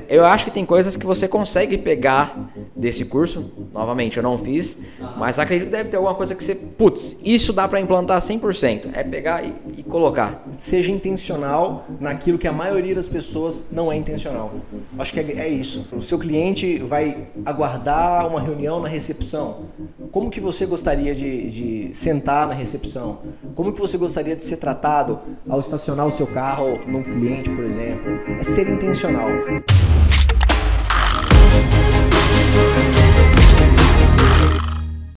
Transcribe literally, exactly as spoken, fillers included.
Eu acho que tem coisas que você consegue pegar desse curso. Novamente, eu não fiz, mas acredito que deve ter alguma coisa que você... Putz, isso dá para implantar cem por cento. É pegar e, e colocar. Seja intencional naquilo que a maioria das pessoas não é intencional. Acho que é, é isso. O seu cliente vai aguardar uma reunião na recepção. Como que você gostaria de, de sentar na recepção? Como que você gostaria de ser tratado ao estacionar o seu carro num cliente, por exemplo? É ser intencional.